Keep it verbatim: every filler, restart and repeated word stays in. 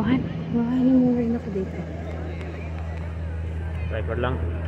Mahal. Mahal mo rin ako dito. Record lang.